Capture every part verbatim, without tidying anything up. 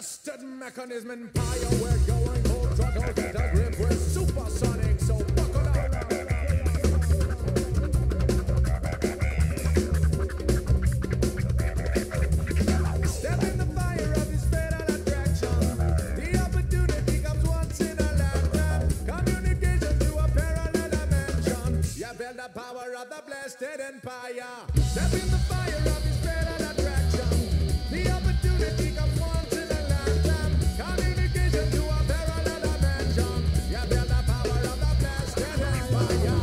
blasted mechanism empire. We're going full throttle to the grip. We're supersonic, so buckle up. Step in the fire of his fatal attraction. The opportunity comes once in a lifetime. Communication to a parallel dimension. You feel the power of the blasted empire. Step in the fire of his fatal attraction. The opportunity comes once in a lifetime. Communication to a parallel dimension. You feel the power of the blasted empire.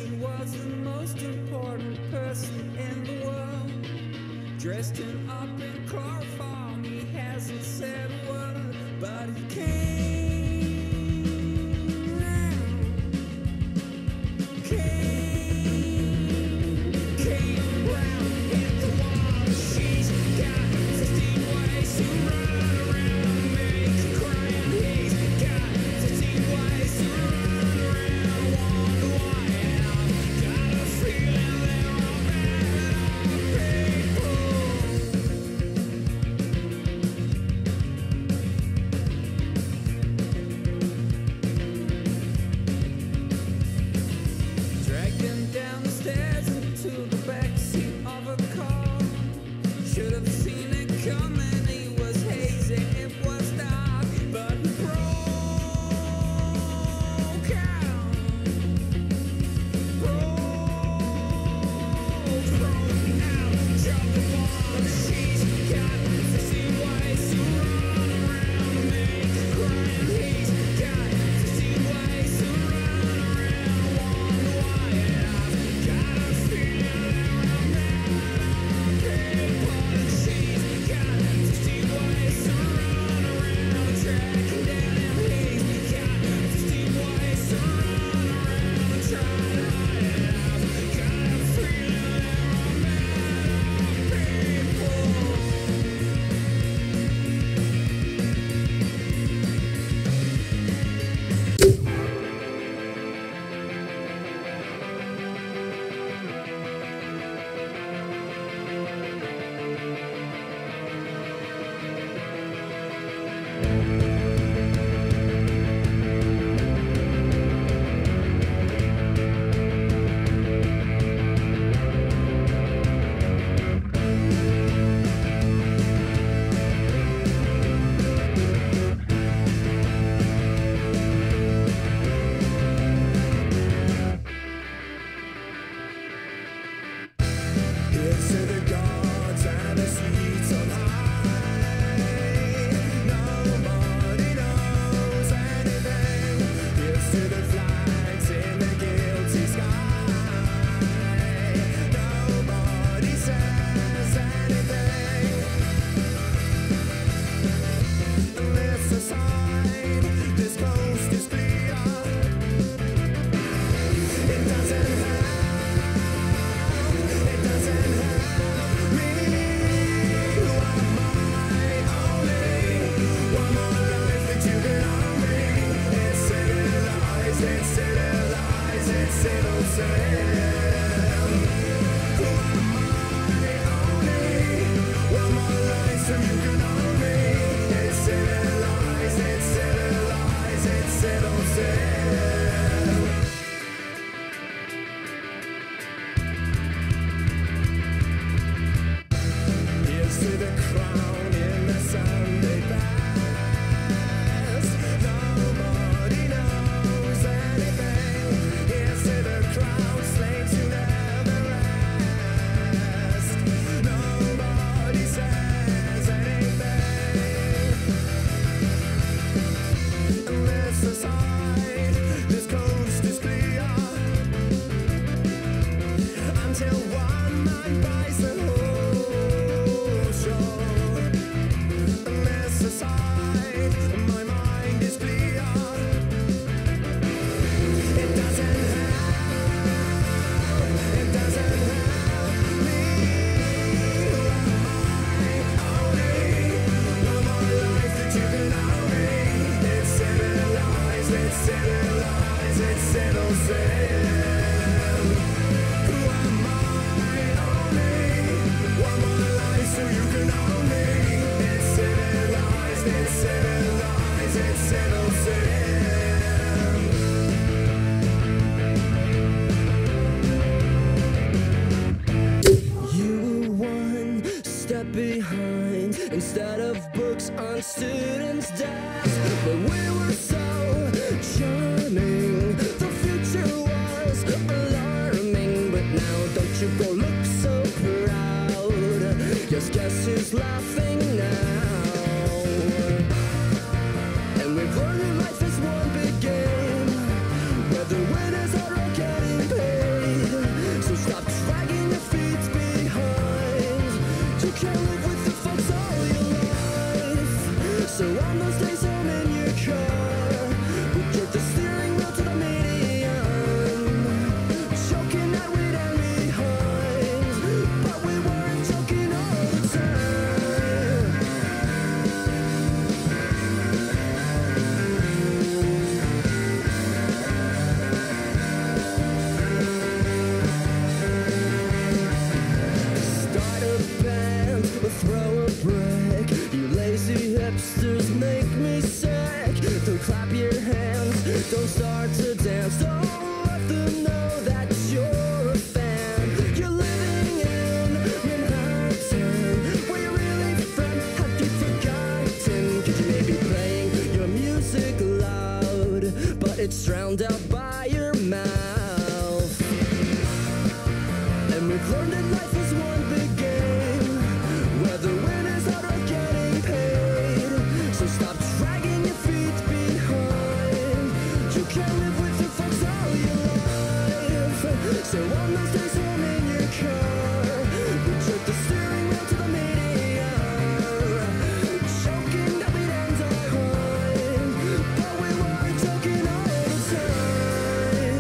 he was the most important person in the world. Dressed him up in chloroform, he hasn't said a word, but he came round, came, came round, hit the wall. She's got fifteen ways to run around and make you cry, and he's got fifteen ways to run around, wonder why, and I've got a feeling they're all bad people. Dragged him down the stairs into the backseat of a car. Should have seen it coming, he was hazy, it was dark, but he broke out. Broke, broke out, jumped the ball. She's got fifteen ways to run around and make you cry, and he's got fifteen ways to run around, wonder why, and I've got a feeling they're all bad people. And she's got fifteen ways to run around, track him down, and he's got fifteen ways to run around and try to hide it. I've got a feeling they're all bad people. Here's to the gods and the seats on high. Nobody knows anything. Here's to the flags in the guilty sky. Nobody says anything. This aside, this coast is clear. It doesn't help. It doesn't help me. Who am I? Only one more life that you can own me. It's civilized, it's civilized, it's civil sin. Who am I? Only one more life so you can own me. It's civilized, it's civilized, it's civil sin. Here's to the crown in the Sunday best. Nobody knows anything. Here's to the crown, slaves who never rest. Nobody says anything. And this aside, this coast is clear. Until one man buys the whole shore. And this aside, my mind is clear. It doesn't help, it doesn't help me. Who am I? Only one more life that you can own me. It's civilized, it's civilized, it's civil sin. Who am I? Only one more life so you can own me. It's civilized, it's civilized, it's civil sin. You were one step behind. Instead of books on students' desks, but we were so charming. The future was alarming, but now don't you go look so proud. Just guess who's laughing now? And we've learned that life is one big game, where the winners are all getting paid. me sick. Don't clap your hands, don't start to dance. Don't let them know that you're a fan. You're living in Manhattan. Where you're really from, have you forgotten? Could you maybe playing your music loud, but it's drowned out by your mouth. And we've learned that life is one big game, where the winners out are getting paid. So stop dragging your feet behind. You can't live with your folks all your life. So on those days home in your car, we took the steering wheel to the median, choking that we'd end up crying, but we weren't joking all the time.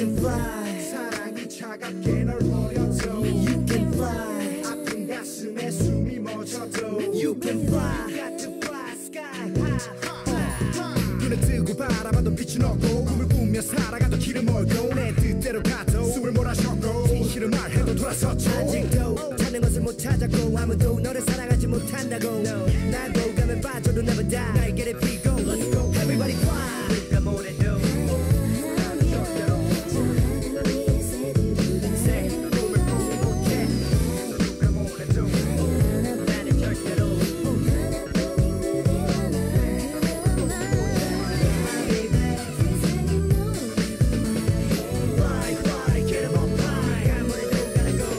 can fly 사랑이 차갑게 널 버려도 You can fly 아픈 가슴에 숨이 멎어도 You can fly Got to fly sky high 눈에 뜨고 바라봐도 빛은 없고 꿈을 꾸며 살아가도 길을 멀고 내 뜻대로 가도 숨을 몰아쉬었고 진실을 말해도 돌아섰죠 아직도 찾는 것을 못 찾았고 아무도 너를 사랑하지 못한다고 나도 가면 빠져도 never die 날개를 펴고 Let's go everybody fly 누가 뭐래도 Say 꿈을 꾸지 못해 누가 뭐래도 나는 절대로 Fly fly get 'em on fly 아무래도 gotta go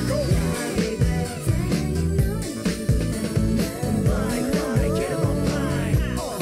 Fly fly get 'em on fly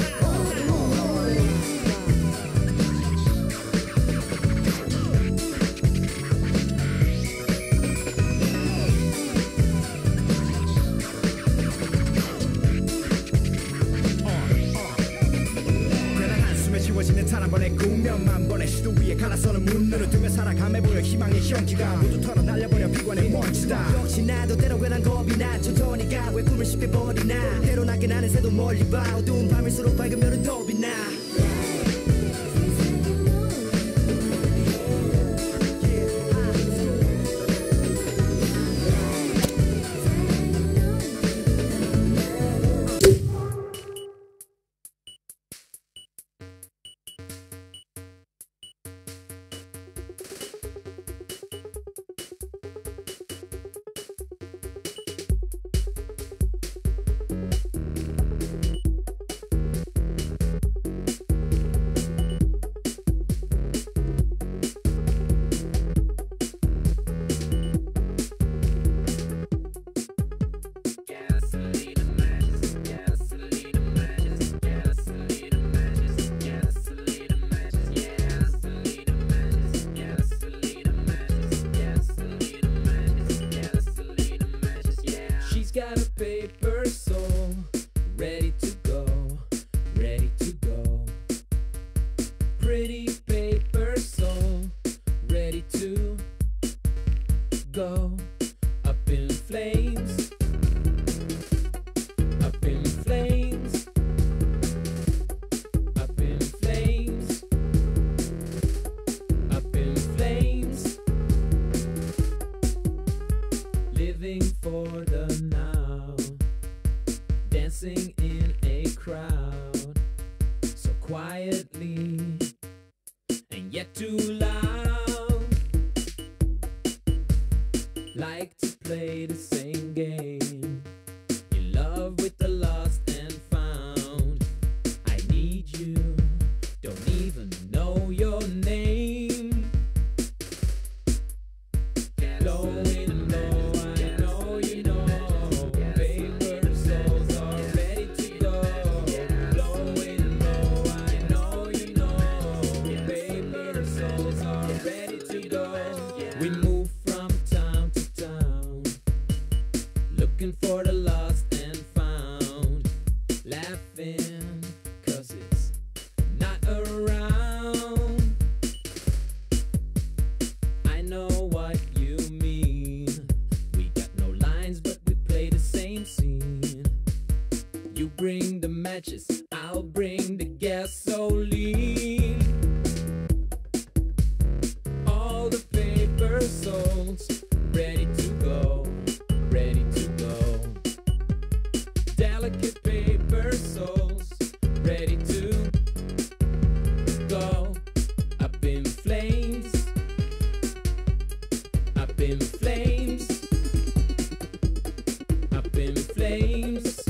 괜한 한숨에 지워지는 단 한 번의 꿈 몇만 번의 시도 위에 갈라서는 문 눈을 뜨며 살아감해 보여 희망의 현기가 모두 털어 날려버려 비관의 먼지다 역시 나도 때론 괜한 겁이 나죠 더니가 왜 꿈을 쉽게 버리나 때로 낮게 나는 새도 멀리 봐 어두운 밤일수록 밝으면 더 빛나 She's got a paper soul, ready to go, ready to go. Pretty paper soul, ready to go. Up in flames, up in flames, up in flames, up in flames. Living for the now, dancing in a crowd, so quietly and yet too loud. Like to play the same game, in love with the lost and found. I need you, don't even know your name. Blowing and low, I know you know. Paper souls are ready to go. Blowing and low, I know you know. Paper souls are ready to go. We move from town to town, looking for the lost and found. Laughing, cause it's not around. I know what you mean. We got no lines, but we play the same scene. You bring the matches, I'll bring the gasoline. All the paper souls ready to go, ready to go. Delicate paper souls ready to go. Up in flames, up in flames, up in flames,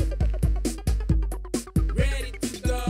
ready to go.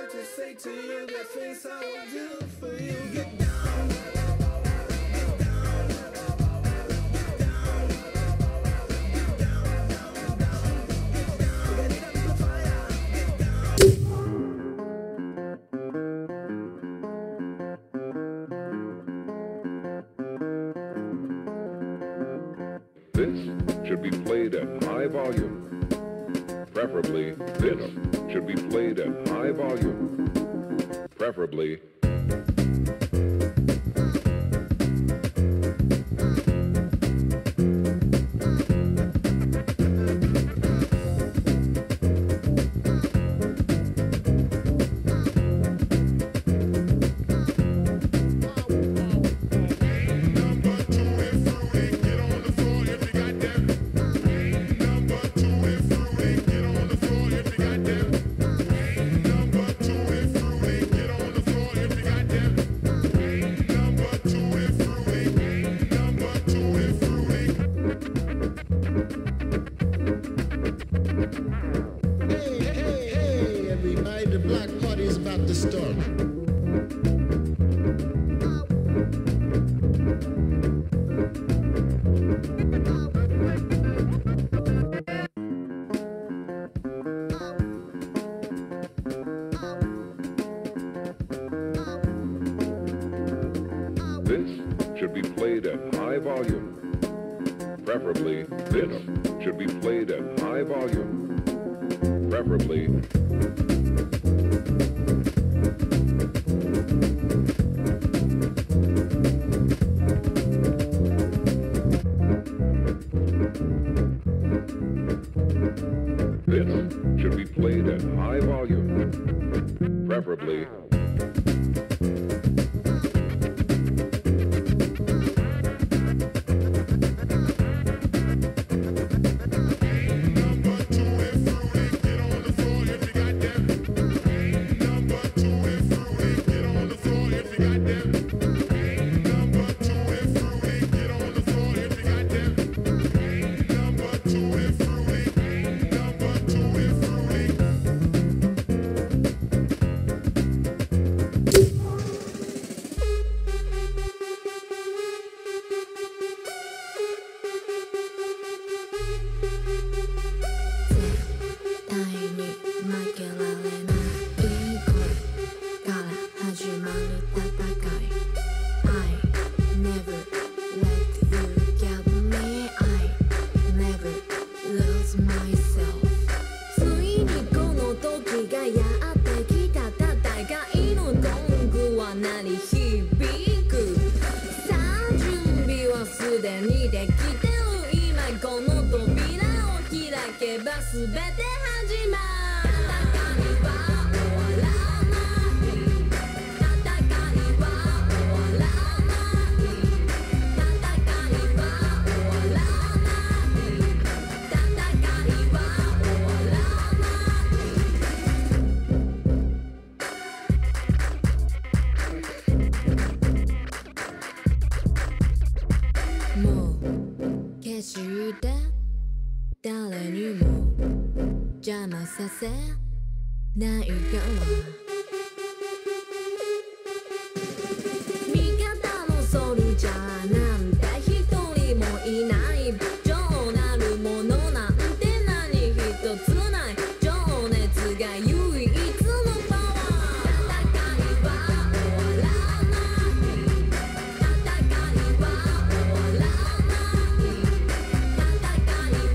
like to say to you the things I will do for you. Get down, get down, get down, get down, down, down, get down. Get it up the fire, get down. This should be played at high volume. Preferably, this should be played at high volume. Preferably, Preferably, this should be played at high volume. Preferably, this should be played at high volume. Preferably,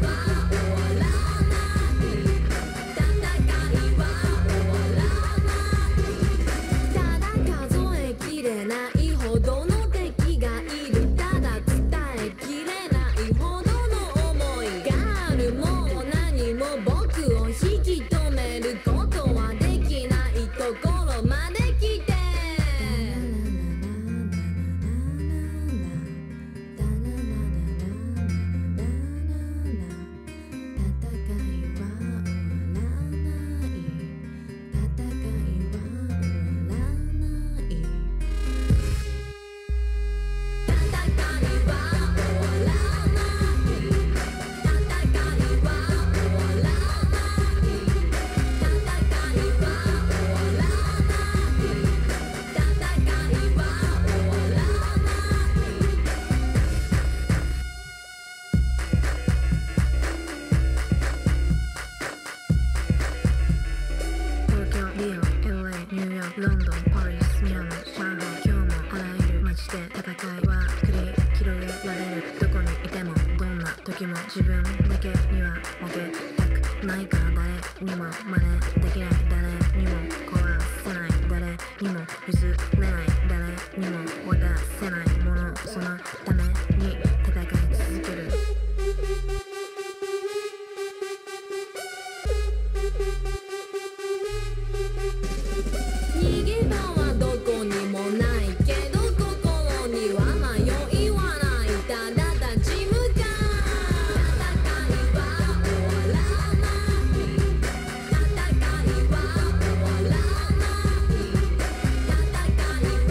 Bye. ロンドンパリスミラノ上海今日もあらゆる街で戦いは繰り広げられるどこにいてもどんな時も自分だけには負けたくないから誰にも真似できない誰にも壊せない誰にも譲れない誰にも渡せないものそのために戦い続ける逃げ場はどこにもないけど心には迷いはないただ立ち向かう戦いは終わらない戦いは終わらない戦い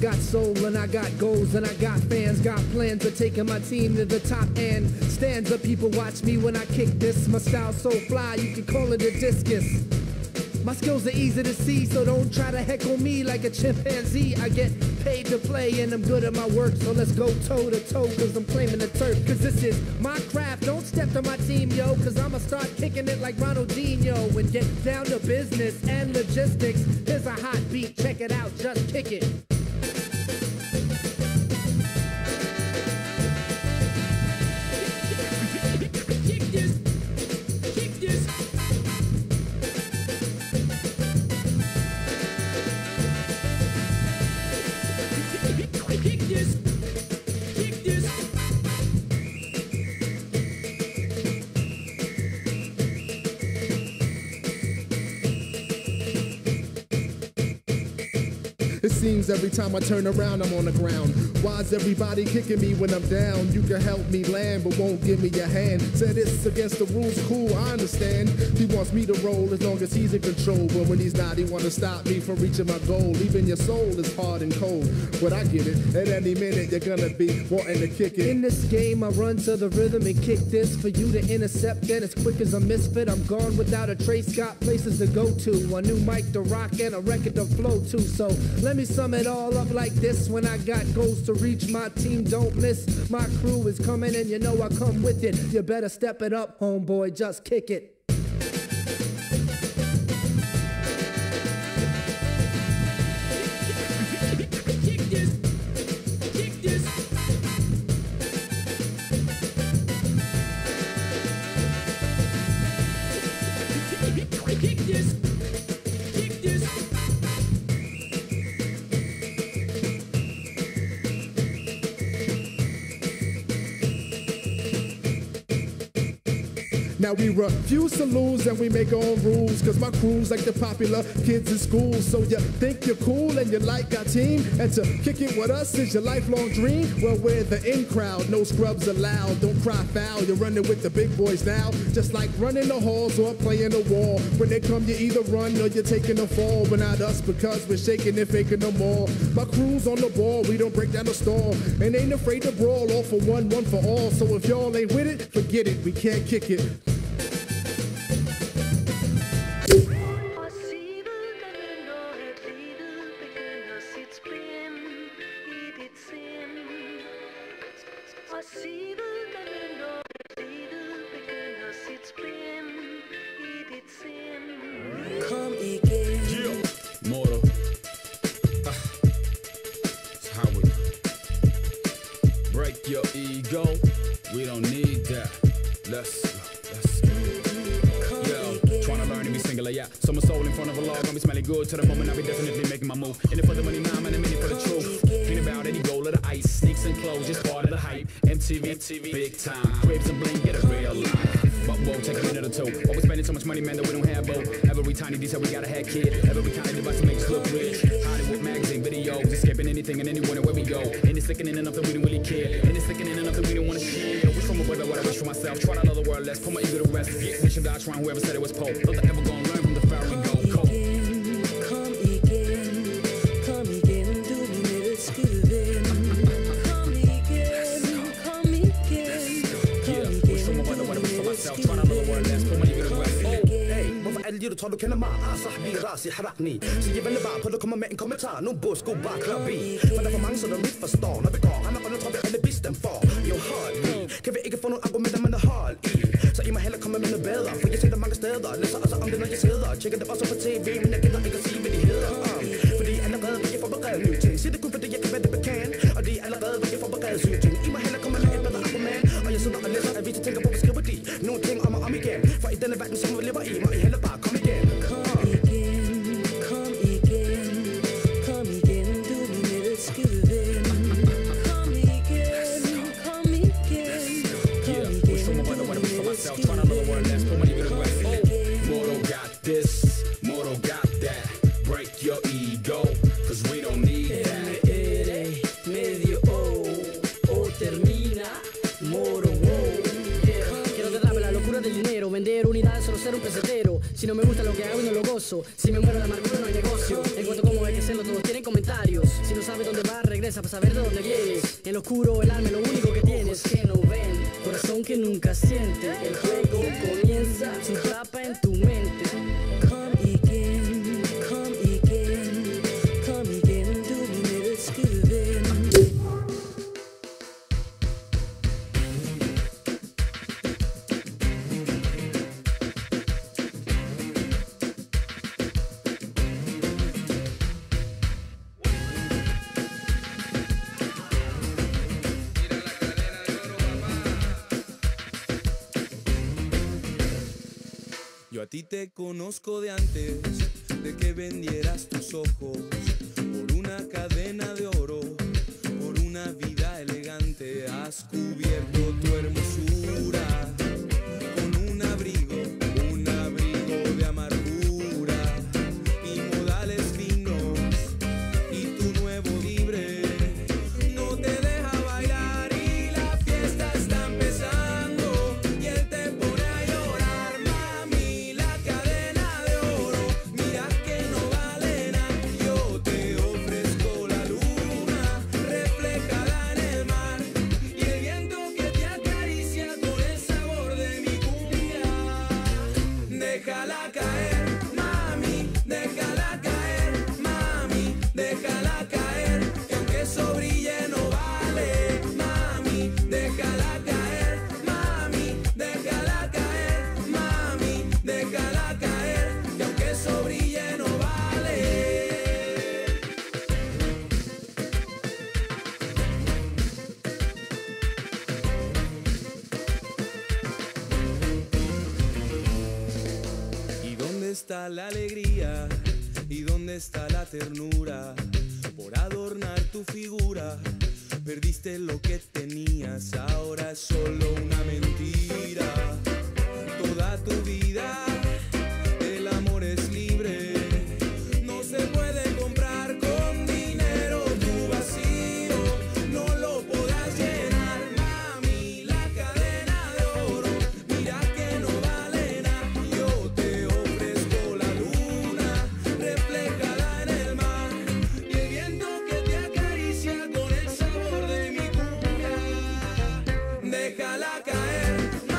got soul and I got goals and I got fans, got plans of taking my team to the top and stanza. People watch me when I kick this. My style so fly, you can call it a discus. My skills are easy to see, so don't try to heckle me like a chimpanzee. I get paid to play and I'm good at my work, so let's go toe to toe, cause I'm claiming the turf. Cause this is my craft, don't step to my team, yo, cause I'ma start kicking it like Ronaldinho and get down to business and logistics. Here's a hot beat, check it out, just kick it. It seems every time I turn around, I'm on the ground. Why's everybody kicking me when I'm down? You can help me land, but won't give me a hand. Said it's against the rules, cool, I understand. He wants me to roll as long as he's in control. But when he's not, he wanna stop me from reaching my goal. Even your soul is hard and cold. But I get it, at any minute you're gonna be wanting to kick it. In this game, I run to the rhythm and kick this. For you to intercept, then as quick as a misfit. I'm gone without a trace, got places to go to. A new mic to rock and a record to flow to. So let me sum it all up like this. When I got goals to reach, my team don't miss. My crew is coming and you know I come with it. You better step it up, homeboy, just kick it. Now we refuse to lose and we make our own rules. Cause my crew's like the popular kids in school. So you think you're cool and you like our team, and to kick it with us is your lifelong dream? Well, we're the in crowd, no scrubs allowed. Don't cry foul, you're running with the big boys now. Just like running the halls or playing the wall. When they come you either run or you're taking a fall. But not us, because we're shaking and faking them all. My crew's on the ball, we don't break down the stall. And ain't afraid to brawl, all for one, one for all. So if y'all ain't with it, forget it, we can't kick it. Come again. Yeah. Mortal. Uh, it's how we break your ego. We don't need that. Let's let's Yo, trying to learn to be singular, yeah. So my soul in front of a log, gonna be smelling good to the moment I be definitely making my move. In it for the money, now I'm in a minute for the truth. Ain't about any goal of the ice, sneaks and clothes, just part of the hype. M T V, M T V, big time. Cribs and bling, get a real life. But whoa, take a minute or two. Always spending so much money, man, that we don't have, bo. Every tiny detail we got a head kid. Every kind of device to make us look rich. Hollywood magazine, videos, escaping anything and anyone and where we go. And it's sickening enough that we don't really care. And it's sickening enough that we don't want to share. Wish from a weather, what I wish for myself. Try to love the world less, put my ego to rest. Get wish and die trying, whoever said it was Pope. Those that ever gonna learn from the Pharaoh and go cold. Come again, come again, do me little Steven. Come again, come again, come again, wish from a weather, what I wish for myself. Try to love the world less, put my ego to rest. الجيل طالو كان مع صاحبي راسي حرقني سيب اللي بعد كله كمان من كومنتار نو بوس go back clubby فانا för mange så de mitt förstår när vi går han har något att det bisten för jag har ni kan vi inte få någon argument men det har i så i mig heller kommer med något bättre för jag ser det många städer läser alltså om det när jag ser checkar det också på T V men jag kan inte se vad det heter för det är allerede vad jag får berätta nu ting så det kun för det jag kan vara bekan och det är allerede vad jag får berätta så ting i mig heller kommer med ett bättre argument och jag så där läser att vi tänker på vad skriver de någonting om om igen för i den världen som vi lever i mig heller bara kom igen. Come again, come again, come again, do me little Steven. Come again, come again, come again, wish from a weather, what I wish for myself. Trying to love the world less, put my ego to rest. Mortal got this, mortal got that. Break your ego, cause we don't need that. Medio O, O termina, moro, wow. Quiero te darme la locura del dinero, vender unidad es solo ser un pesetero. Si no me gusta lo que hago y no lo gozo, si me muero de amargura no hay negocio. En cuanto como hay que hacerlo, todos tienen comentarios. Si no sabes dónde vas, regresa para saber de dónde vienes. En lo oscuro el alma es lo único que tienes. Que no ven, corazón que nunca siente. El juego comienza, su tapa en tu mente. Come again, come again, come again, do me little Scooby. Yo a ti te conozco de antes de que vendieras tus ojos por una cadena de oro, por una vida elegante. Has cubierto tu hermosura con un abrigo, un abrigo de amargura y modales finos, y tu nuevo libre no te deja bailar y la fiesta está empezando y él te pone a llorar. Mami, la cadena de oro, mira que no vale nada. Yo te ofrezco la luna reflejada en el mar y el viento que te acaricia con el sabor de mi cumbia. Déjala caer, mami, déjala caer, mami, déjala caer, que aunque eso brille no vale. Mami, déjala caer, mami, déjala caer, mami, déjala caer, que aunque eso brille no vale. ¿Y dónde está la alegría? ¿Y dónde está la ternura? Por adornar tu figura, perdiste lo que tenías, ahora es solo una mentira. Toda tu vida, el amor es libre, no se puede comprar con dinero. Tu vacío no lo podrás llenar. Mami, la cadena de oro, mira que no vale nada. Yo te ofrezco la luna reflejada en el mar y el viento que te acaricia con el sabor de mi cumbia. Déjala caer,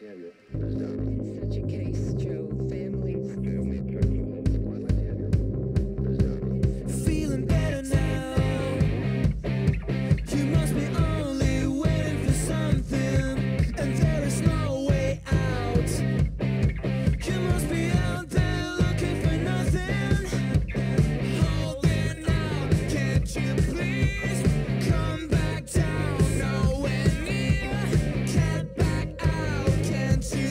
have your windows down. In such a case, Joe, families. Family affects the home. I'd like to have your windows down. Feeling better now. You must be only waiting for something, and there is no way out. You must be out there looking for nothing, holding out. Can't you please come back down? Nowhere near. Can't back out. Can't you?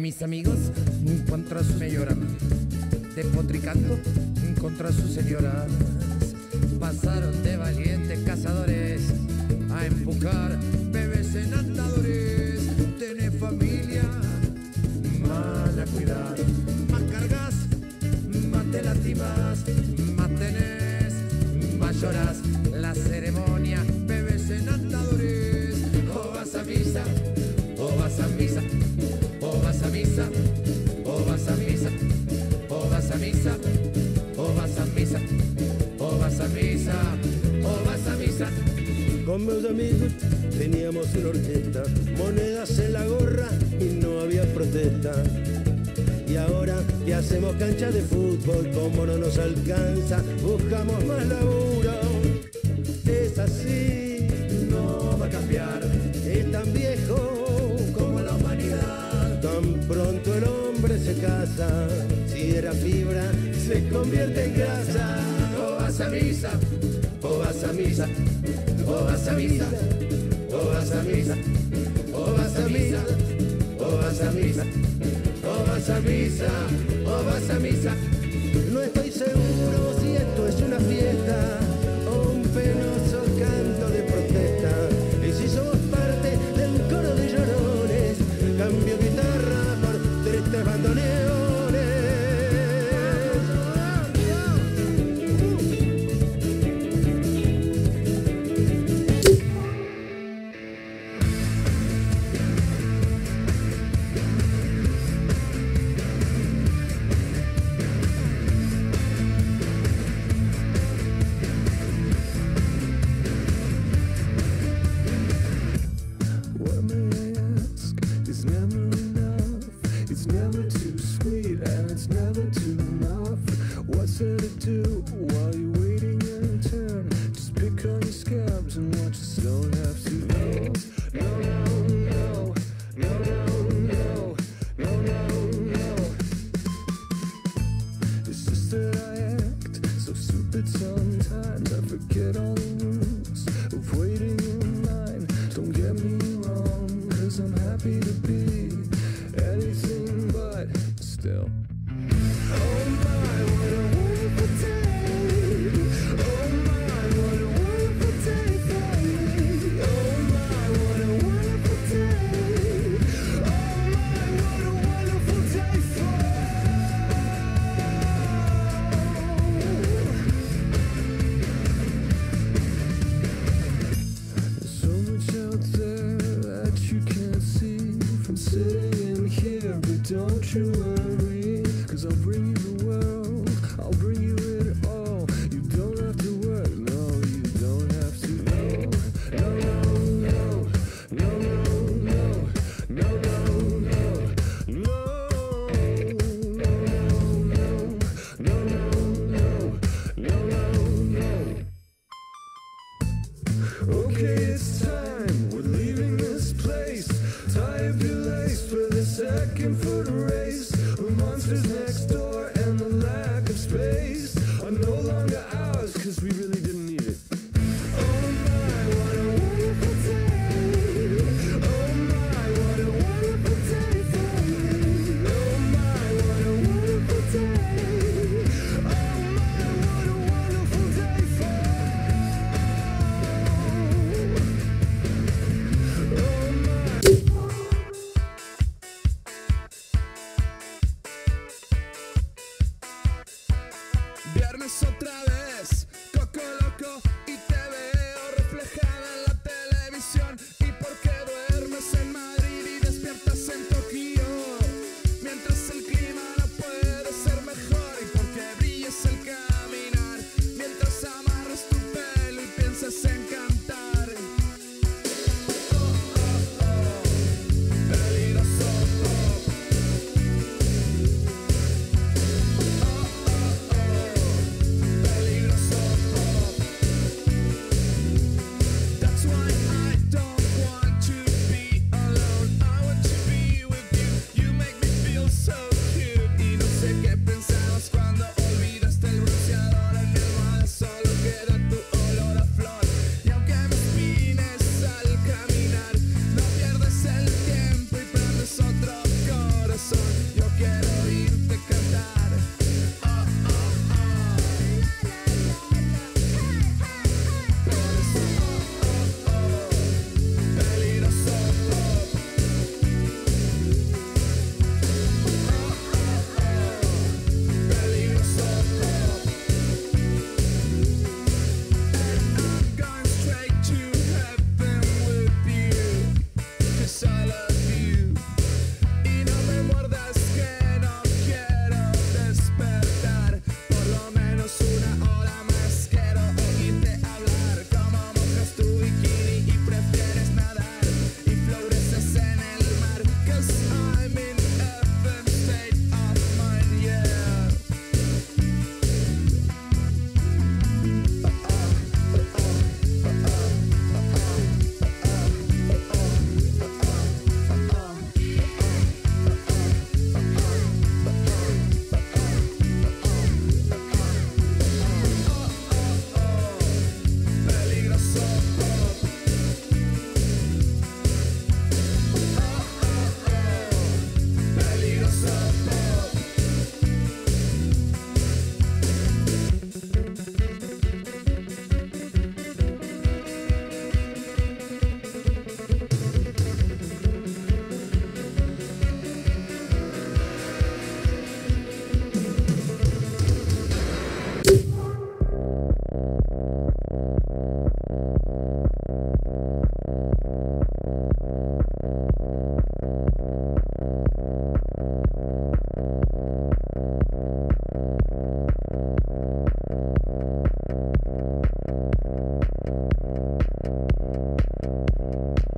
mis amigos contra su señora, despotricando contra sus señoras. Pasaron de valientes cazadores a empujar bebés en andadores. Tenés familia, mal a cuidar, más cargas, más te lastimas, más tenés, más lloras. La ceremonia, bebés en andadores. O vas a misa, o vas a misa, o vas a misa, o vas a misa, o vas a misa, o vas a misa, o vas a misa, o vas a misa. Con meus amigos teníamos una orquesta, monedas en la gorra y no había protesta. Y ahora que hacemos cancha de fútbol, como no nos alcanza, buscamos más laburo. Es así, no va a cambiar, es tan viejo como la humanidad. Tan pronto el hombre se casa, si era fibra se convierte en grasa. O vas a misa, o vas a misa, o vas a misa, o vas a misa, o vas a misa, o vas a misa, o vas a misa, o vas a misa. No estoy seguro si esto es una fiesta o un penoso canto de protesta. Y si somos parte de un coro de llorones, cambio guitarra por tristes bandoneones. Second foot race,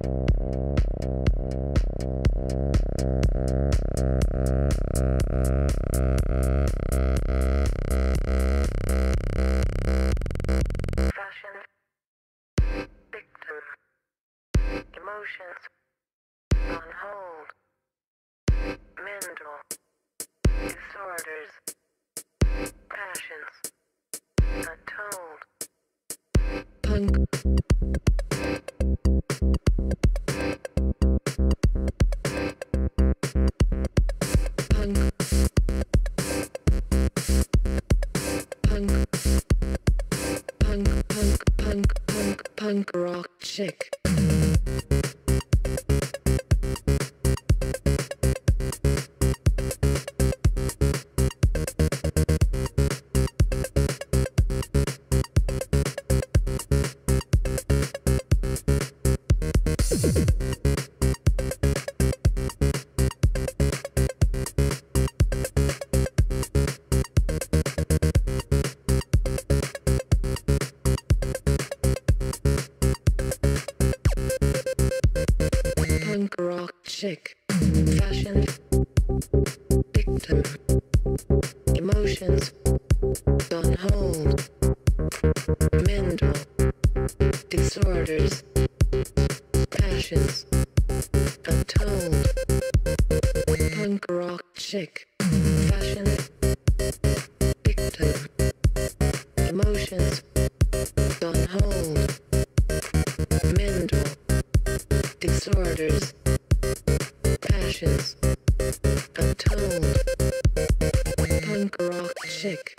Emotions on hold, mental disorders, passions untold. Punk. Punk. Punk. Punk. Punk. Punk. Punk. Punk rock chick. Punk rock chick, fashion victim, emotions on hold, mental disorders, passions untold. Punk rock chick, fashion victim, emotions on hold, mental disorders, passions untold. Punk rock chick.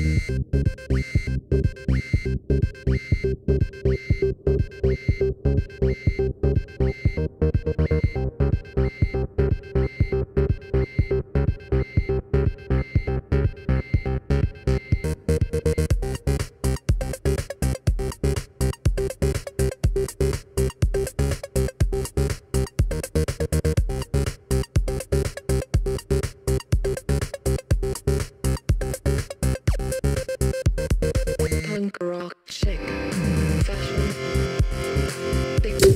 Punk rock chick, fashion victim.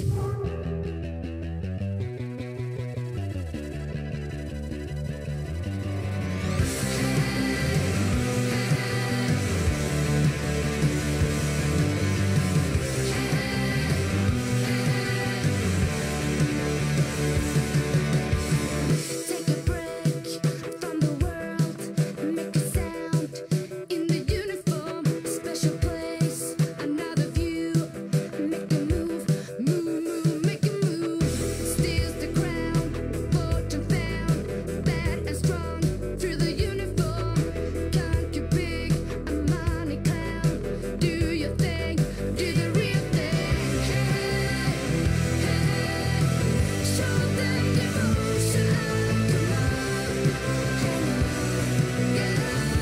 Take a break from the world, make a sound in the uniform, special place, another view, make a move, move, move, make a move, steals the crown, fought and found, bad and strong, through the uniform, conquer big, a money clown, do your thing, do the real thing, hey, hey, show them devotion, come on, hang on, yeah.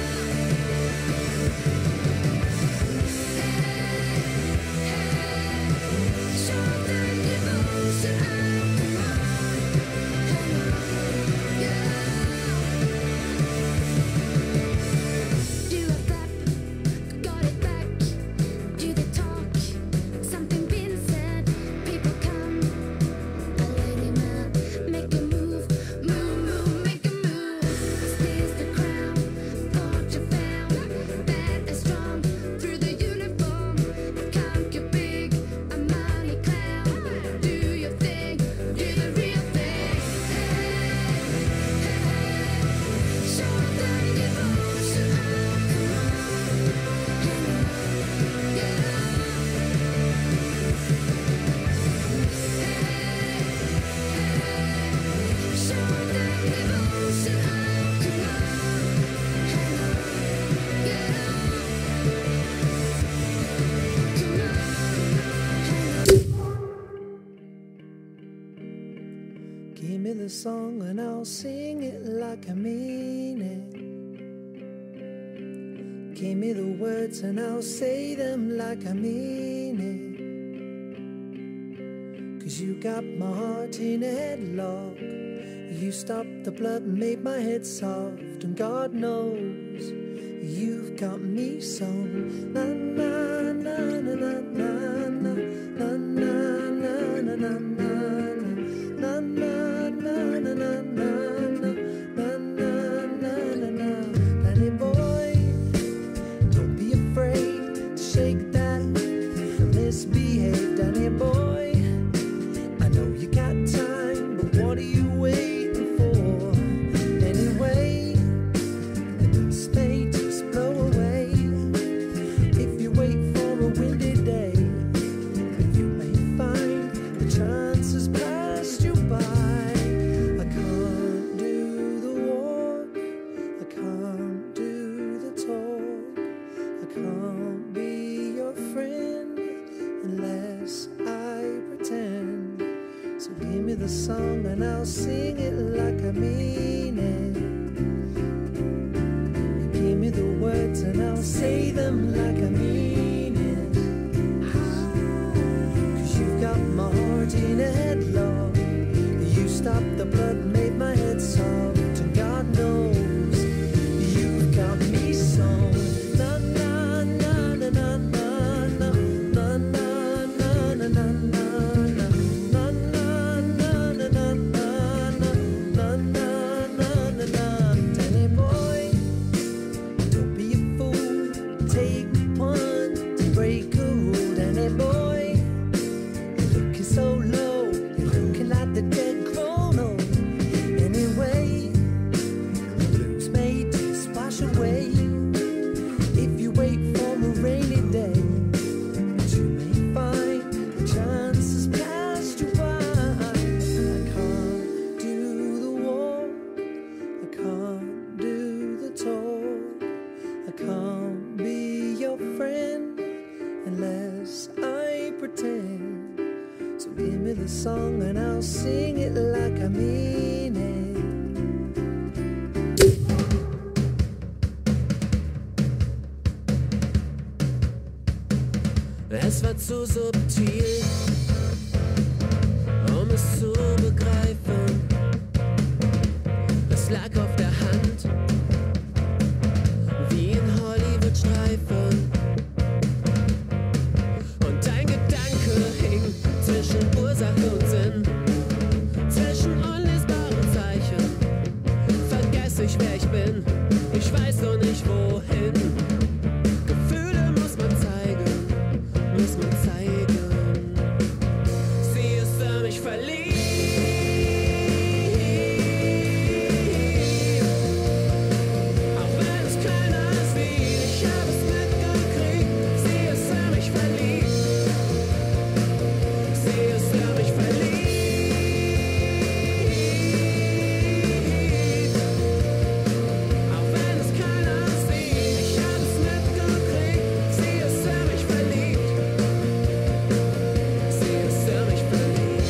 Show them devotion, come on, hang on, yeah. Do a clap, got it back. Do the talk, something been said. People come, a lady man, make a move, move, move, make a move. Steals the crown, thought you found, bad and strong, through the uniform, conquer big, a money clown, do your thing, do the real thing, hey, hey, show them devotion, come on, hang on, yeah, show them devotion, come on, hang on, yeah, come on, hang on. Give me the song and I'll sing it like I mean it. Give me the words and I'll say them like I mean it. Cause you got my heart in a headlock. You stopped the blood and made my head soft. And God knows you've got me so na na na na na na na na na na na na. got time, but what are you waiting for? Anyway, the dust may just blow away. If you wait for a windy day, you may find the chances passed you by. I can't do the walk, I can't do the talk, I can't be your friend unless I pretend. So give me the song and I'll sing it like I mean it. Give me the words and I'll say them like I mean it. 'Cause you've got my heart in a headlock. You stopped the blood, made my head soft. And God knows you've got me so. Na na na na na na na na na na na na na. Song and I'll sing it like I mean it. Es war zu subtil, um es zu begreifen. Es lag auf der Hand, wie in Hollywood-Streifen. Und ein Gedanke hing zwischen Ursache und Sinn, zwischen unlesbaren Zeichen. Vergesse ich, wer ich bin, ich weiß noch nicht wohin. Gefühle muss man zeigen, muss man zeigen. Sie ist für mich verliebt. Auch wenn es keiner sieht, ich hab es mitgekriegt. Sie ist für mich verliebt. Sie ist für mich verliebt. Auch wenn es keiner sieht, ich hab es mitgekriegt. Sie ist für mich verliebt. Sie ist für mich verliebt.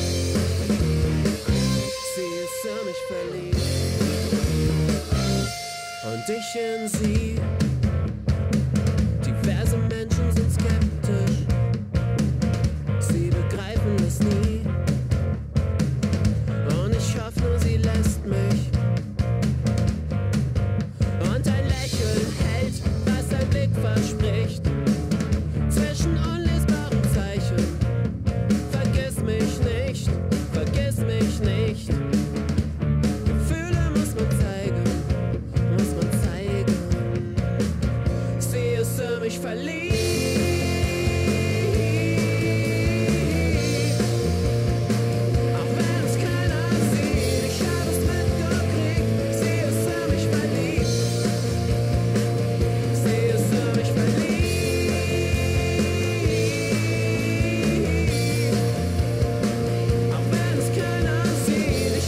Sie ist für mich verliebt. Und ich in sie. Diverse Menschen sind skeptisch. Sie begreifen es nie. Und ich hoffe nur, sie lässt mich. Und ein Lächeln hält, was ein Blick verspricht. Zwischen unlesbaren Zeichen. Vergiss mich nicht, vergiss mich nicht. Gefühle muss man zeigen, muss man zeigen. Sie ist für mich verliebt. Auch wenn es keiner sieht, ich hab es mitgekriegt. Sie ist für mich verliebt. Sie ist für mich verliebt. Auch wenn es keiner sieht,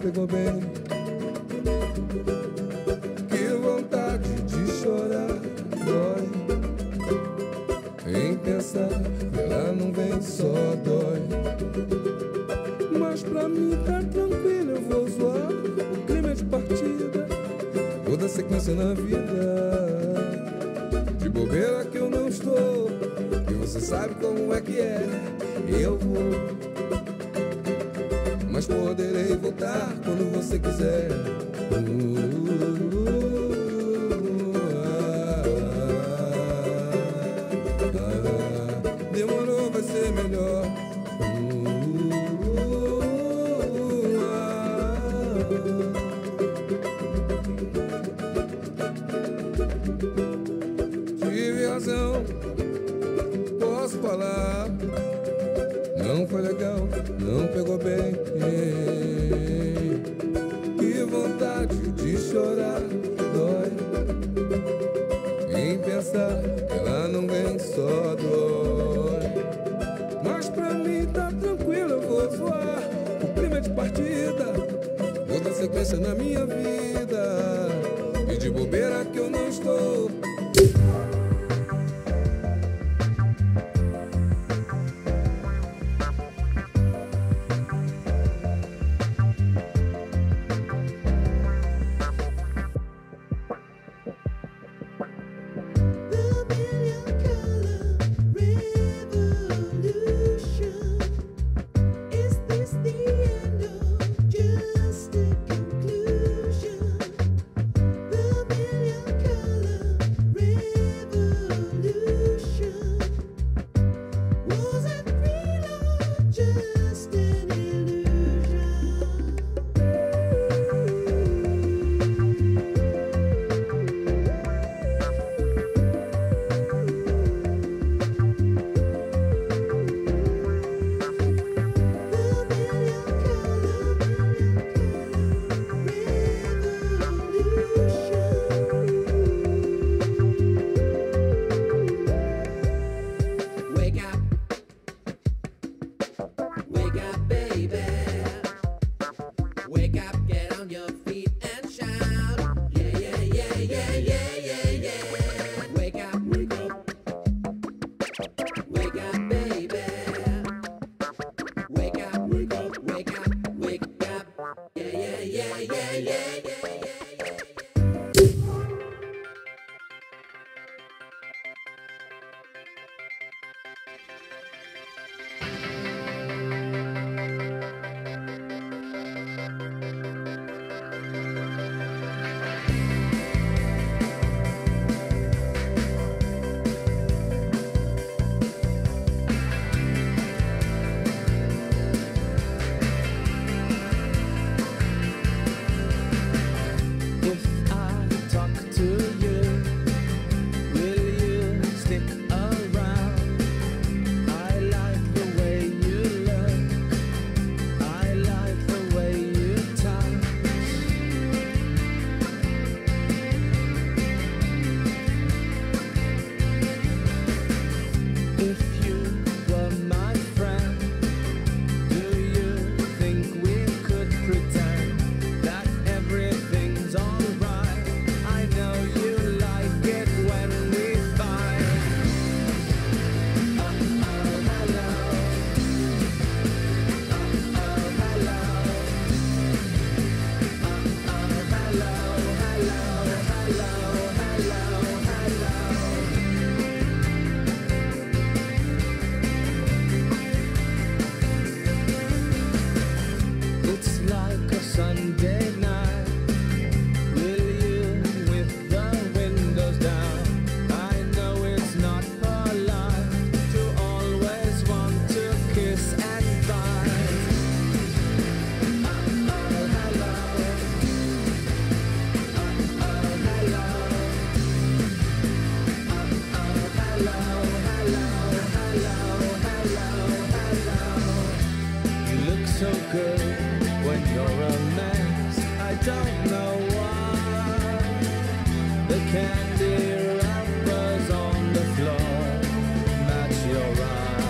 pegou bem. Que vontade de chorar, dói. Em pensar que ela não vem, só dói. Mas pra mim tá tranquilo, eu vou zoar. O clima é de partida, toda sequência na vida. De bobeira que eu não estou, e você sabe como é que é. Eu vou, mas poderei voltar quando você quiser. Uh, ah, ah, demorou, vai ser melhor. Tive razão, posso falar. Não foi legal, não pegou bem. Que vontade de chorar, dói. Em pensar que ela não vem, só dói. Mas pra mim tá tranquilo, eu vou zoar. O clima é de partida, toda sequência na minha vida. E de bobeira que eu não estou.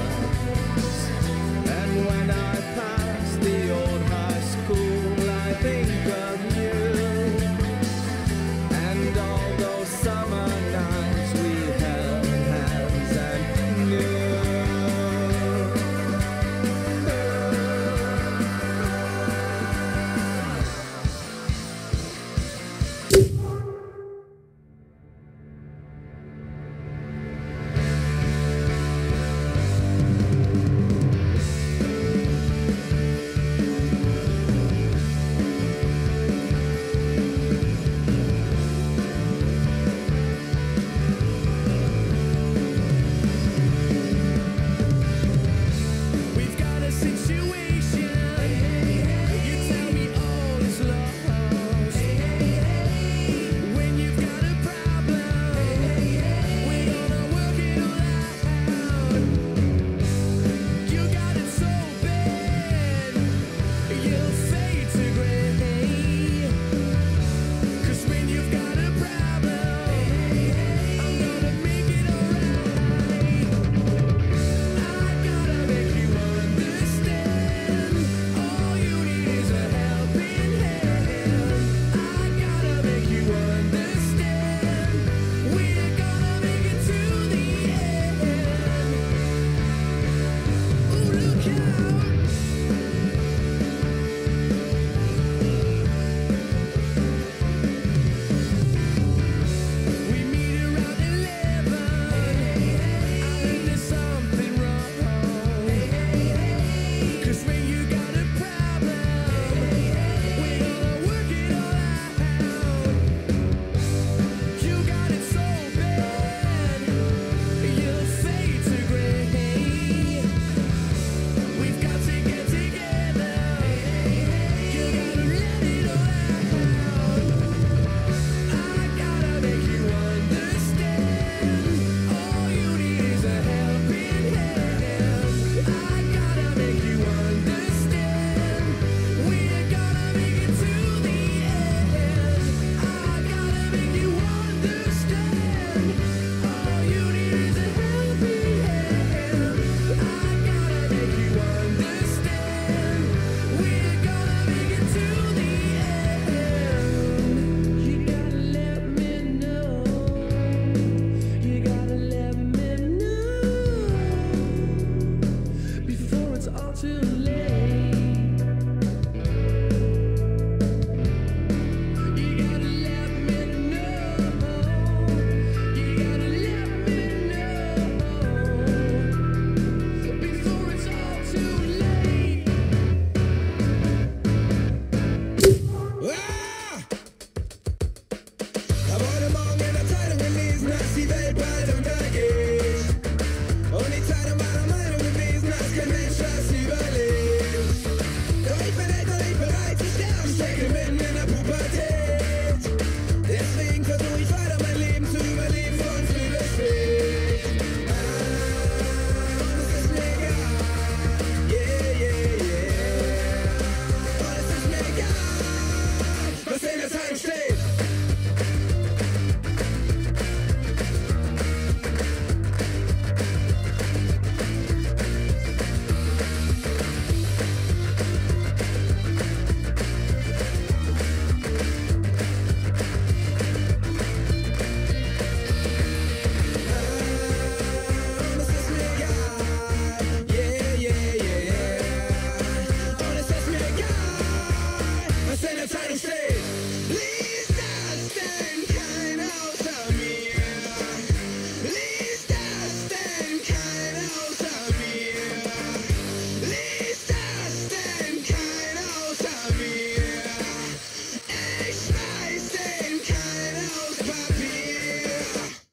When I pass the old high school, I think en el Fire State. Listas den keine außer mir. Listas den keine außer mir. Listas den keine außer mir. Ich schmeiß den keine aus Papier.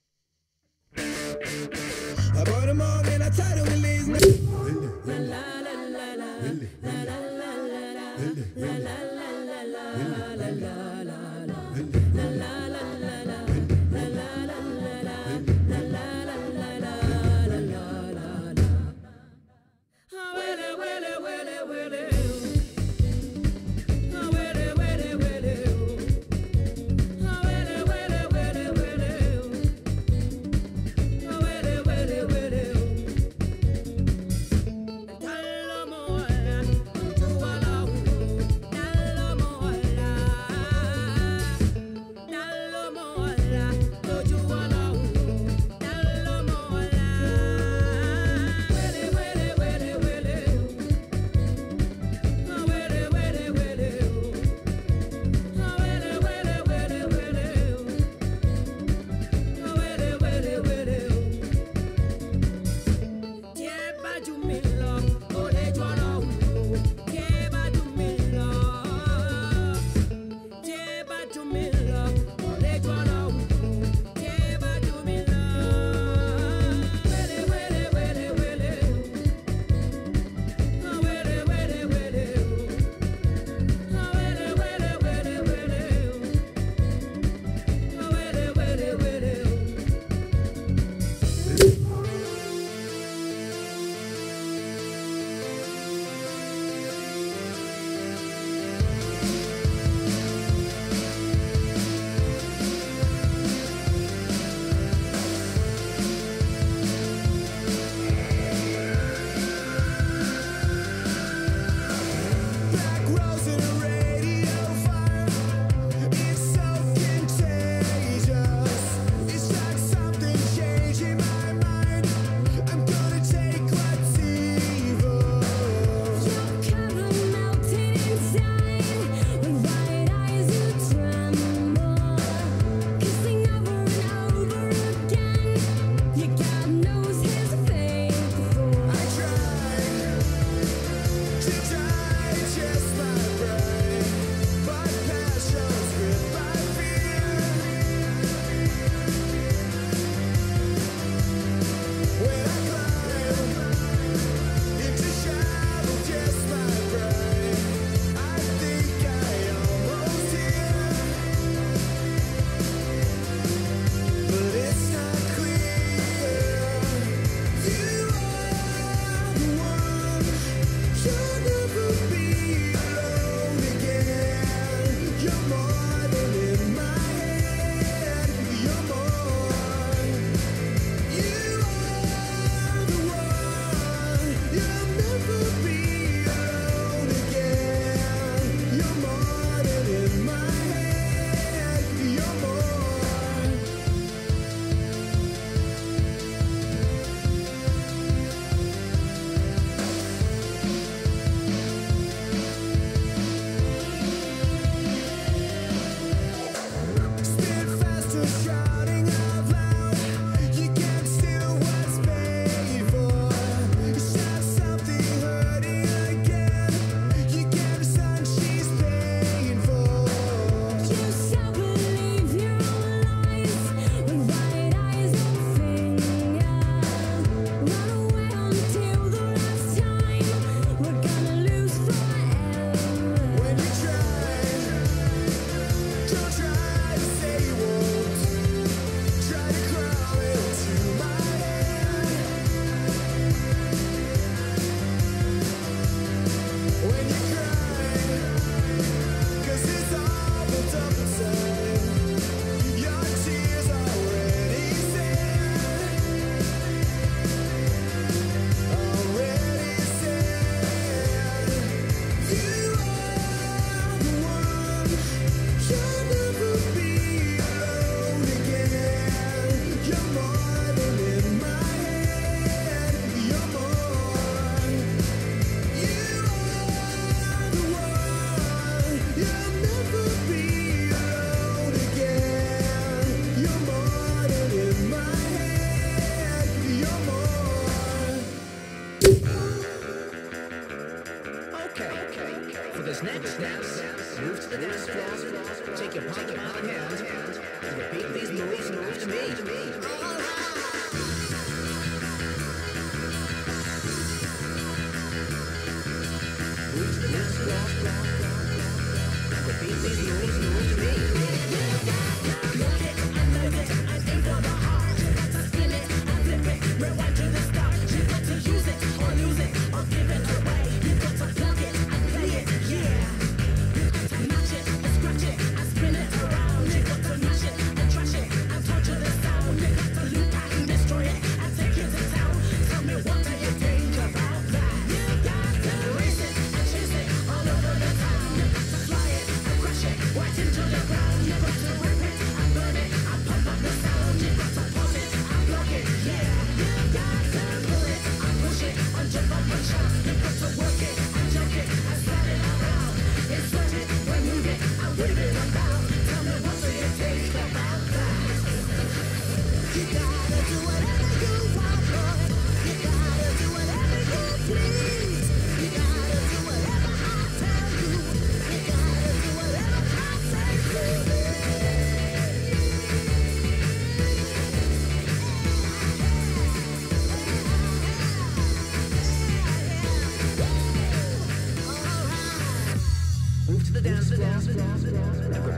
Hab heute Morgen in der Zeitung gelesen. floor. Take your partner by the hand and repeat these moves after me. Move to the dance floor and repeat these moves after me. Look it, I know it, I think for the heart. You got to spin it, I flip it, rewind to the start. You got to use it or lose it or give it away. You got to plug it and play it, yeah. You got to match it and scratch it and spin it around. You got to mash it and trash it and torture the sound. You got to loop and destroy it and take it to town. Tell me what do you think about that? You got to race it and chase it all over the town. You got to fly it and crash it right into the ground. You got to rip it and burn it and pump up the sound. You got to pause it and block it, yeah. You got to pull it and push it and jump up and shout. You got to work it and jump it and slide it around. Insert it, remove it and weave it about. Tell me what do you think about that? You gotta do whatever you want, boy. You gotta do whatever you please. You gotta do whatever I tell you. You gotta do whatever I say to you. Move to the dance floor and